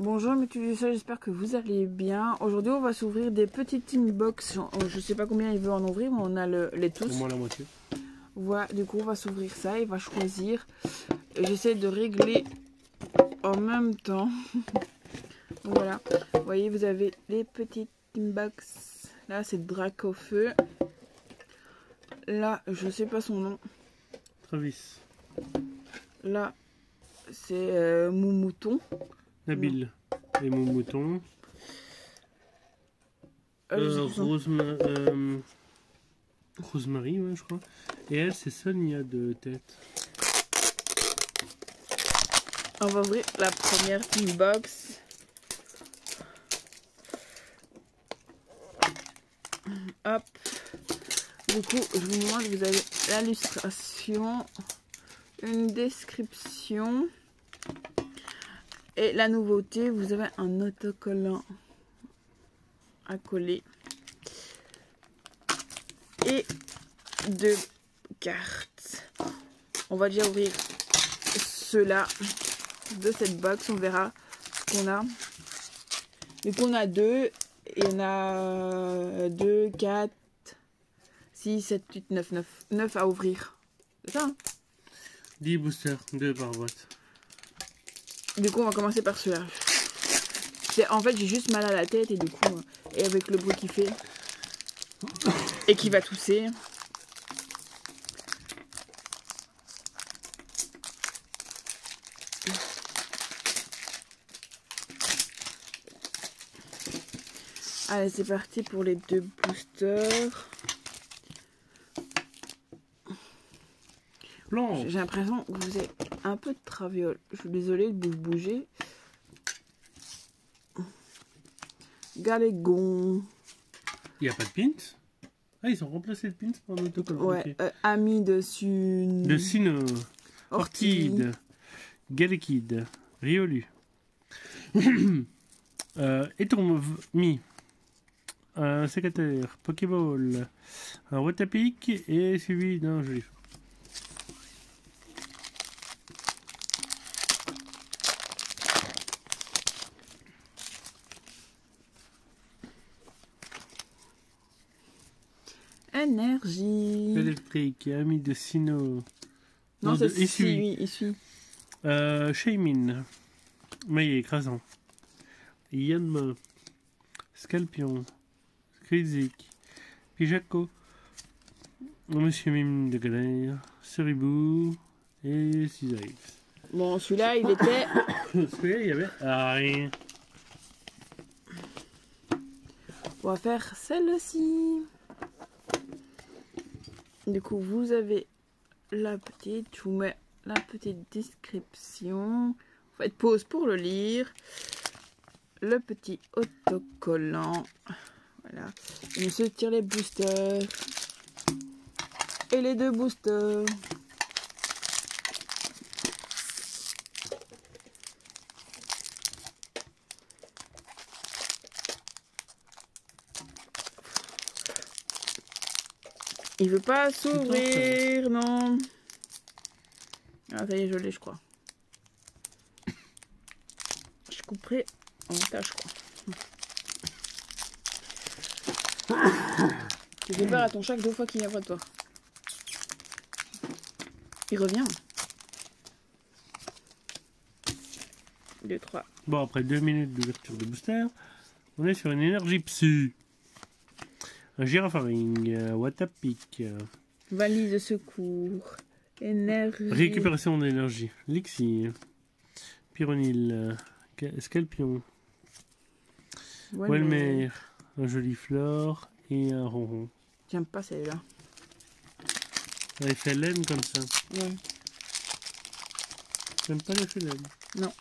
Bonjour mes petits ça, j'espère que vous allez bien. Aujourd'hui on va s'ouvrir des petites team box. Je sais pas combien il veut en ouvrir, mais on a les tous. Au moins la moitié. Voilà, du coup on va s'ouvrir ça, il va choisir. J'essaie de régler en même temps. Donc voilà, vous voyez vous avez les petites team box. Là c'est Drac au feu. Là je sais pas son nom. Travis. Là c'est Moumouton. Nabil et mon mouton. Rosemary, ouais, je crois. Et elle, c'est Sonia de tête. On va ouvrir la première team box. Hop. Du coup, je vous montre, vous avez l'illustration, une description. Et la nouveauté, vous avez un autocollant à coller. Et 2 cartes. On va déjà ouvrir ceux-là de cette box. On verra ce qu'on a. Du coup, on a 2. Et on a 2, 4, 6, 7, 8, 9. 9 à ouvrir. C'est ça, hein? 10 boosters, 2 par boîte. Du coup, on va commencer par celui-là. En fait, j'ai juste mal à la tête et du coup, et avec le bruit qu'il fait et qui va tousser. Allez, c'est parti pour les 2 boosters. J'ai l'impression que vous avez un peu de traviole. Je suis désolée de vous bouger. Galégon. Il n'y a pas de pins. Ah, ils ont remplacé le pins par un autocollant. Ouais, okay. Ami dessus. De Sino. Ortide. Galekid. Riolu. Etommi. Un sécateur. Pokéball. Un Watapic. Et suivi d'un joli. Énergie. Électrique, ami de Sino. Non, c'est ici. Shaymin. Maillet écrasant. Yanma. Scalpion. Skrizik. Pijako. Monsieur Mime de Galère. Ceribou. Et Cisaïs. Bon, celui-là, il était. Celui-là, il y avait rien. On va faire celle-ci. Du coup, vous avez la petite, je vous mets la petite description. Vous faites pause pour le lire. Le petit autocollant. Voilà. Et monsieur tire les boosters. Et les 2 boosters. Il veut pas s'ouvrir, non. Ah, ça y est, je l'ai, je crois. Je couperai en tas, je crois. Tu fais peur à ton chat 2 fois qu'il vient près de toi. Il revient. 2, 3. Bon, après 2 minutes d'ouverture de booster, on est sur une énergie psy. Un Girafaring, Watapic. Valise de secours. Énergie. Récupération d'énergie. Lixir. Pyronil. Scalpion. Welmer. Un joli flore et un ronron. J'aime pas celle-là. Elle fait laine comme ça. Ouais. J'aime pas l'effet laine. Non.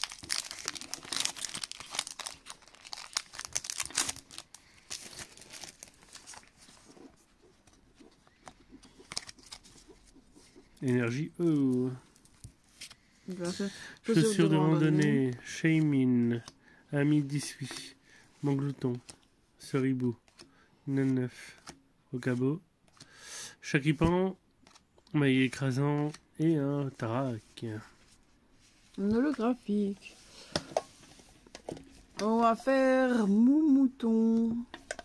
Énergie E. Chaussures de randonnée. Shaymin. Ami 18. Manglouton. Ceribou. 99. Rocabo. Chakipan. Maillet écrasant. Et un Tarak. Un holographique. On va faire mouton.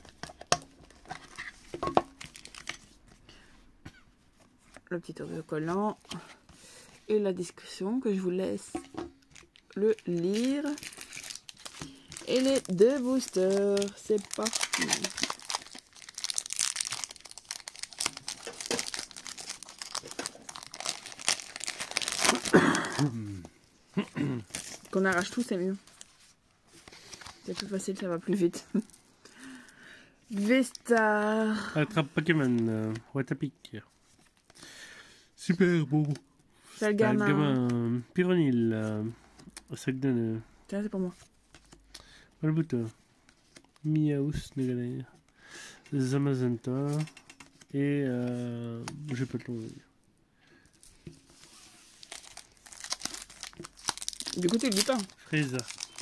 Le petit autocollant. Et la discussion que je vous laisse le lire. Et les 2 boosters. C'est parti. Qu'on arrache tout, c'est mieux. C'est plus facile, ça va plus vite. Vestar. Attrape Pokémon. Watapic. Super beau. Salgamin. Pyronil. Sagdane. Tiens, c'est pour moi. Malbuto. Miaus. Négalère. Zamazenta. Et j'ai pas le temps de dire. Du coup, tu le dis pas. Freza.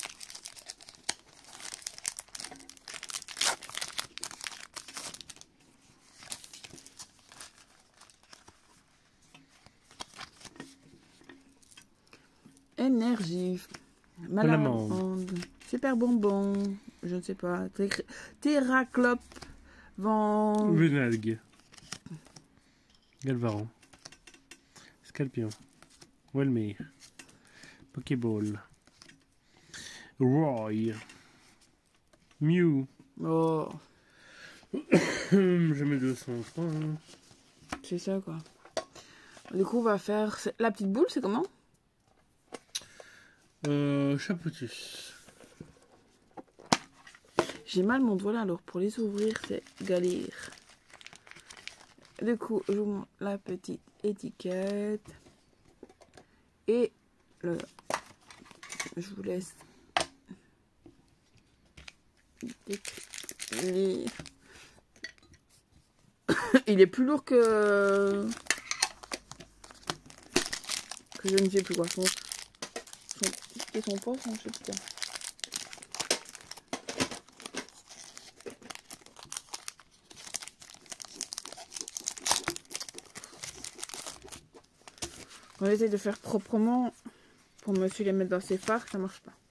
Énergie. Malamande. Super bonbon. Je ne sais pas. Terraclope. Vent. Venalgue. Galvaron. Scalpion. Welmir. Pokéball. Roy. Mew. Oh. Je mets 200 francs. Hein. C'est ça, quoi. Du coup, on va faire... La petite boule, c'est comment? Chapotus. J'ai mal mon doigt là, alors pour les ouvrir, c'est galère. Du coup, je vous montre la petite étiquette. Et le... Je vous laisse lire. Il est plus lourd que je ne sais plus quoi. Son poche, je sais plus quoi. On essaye de faire proprement pour monsieur les mettre dans ses phares, ça marche pas.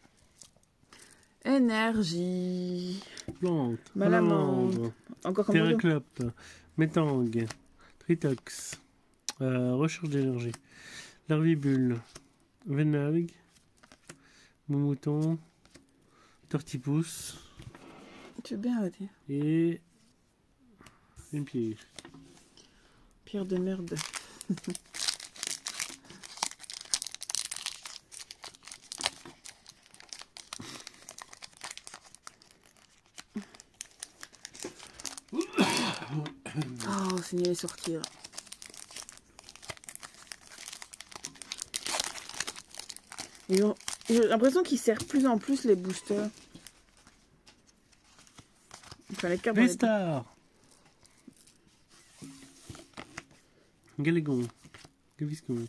Énergie. Plante. Malamande. Encore comme Terraclope. Métang. Tritox. Recherche d'énergie. Larvibule. Venalgue. Mouton. Tortipousse. Tu veux bien arrêter. Et une pierre. Pierre de merde. Oh, c'est mieux les sortir. J'ai l'impression qu'ils servent plus en plus les boosters. Enfin, les cartes. Vestar. Galégon. Gaviscon.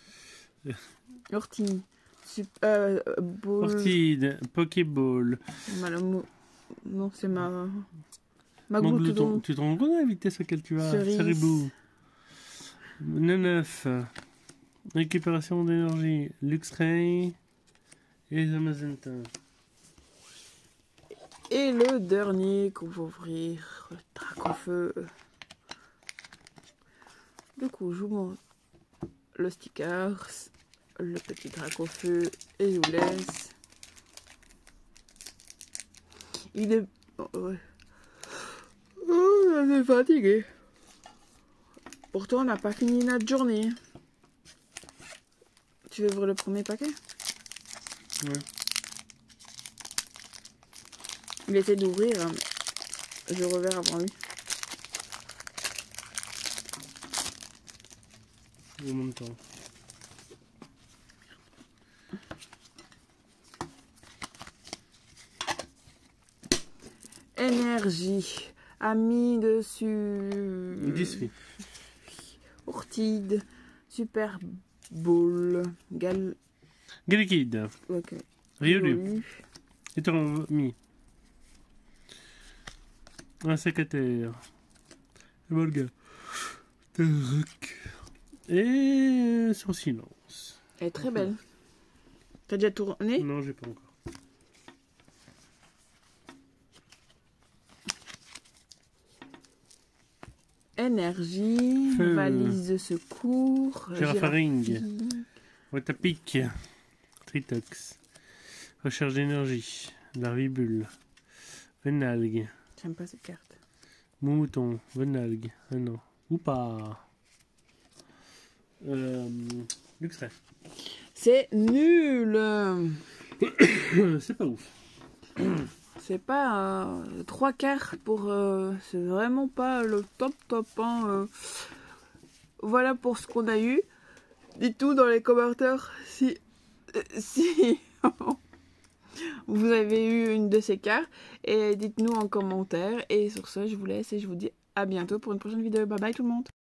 Ortie. Ball. Ortide. Pokéball. Non, c'est ma Glouton. Tu te rends compte de la vitesse à laquelle tu vas? Saribou. Neuf. Récupération d'énergie. Luxray. Et Zamazenta. Et le dernier qu'on va ouvrir, le Dracofeu. Du coup, je vous montre le sticker, le petit Dracofeu, et je vous laisse. Il est... Oh, ouais. Oh, on est fatigué. Pourtant, on n'a pas fini notre journée. Tu veux ouvrir le premier paquet? Ouais. Il essaie d'ouvrir, hein, mais je reverrai avant lui. En même temps. Énergie. Ami dessus. 18. Ortide. Super Bowl. Galliquide. Ok. Riolu. Étermi. Un secrétaire. Volga. Terrac. Et son silence. Elle est très belle. T'as déjà tourné? Non, j'ai pas encore. énergie, Feu. valise de secours, Girafaring. Watapic. Tritox. Recherche d'énergie. Larvibule. Venalgue. J'aime pas cette carte. Mouton. Venalgue. Ah non. Ou pas. Luxray. C'est nul. C'est pas ouf. C'est pas 3 cartes pour... c'est vraiment pas le top hein. Voilà pour ce qu'on a eu. Dites-nous dans les commentaires si vous avez eu une de ces cartes. Et dites-nous en commentaire. Et sur ce, je vous laisse et je vous dis à bientôt pour une prochaine vidéo. Bye bye tout le monde.